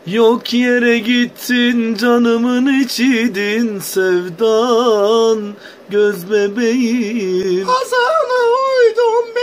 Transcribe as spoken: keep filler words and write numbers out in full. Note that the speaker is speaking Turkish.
Yok yere gittin, canımın içidin, sevdan göz bebeğim. Hazana uydum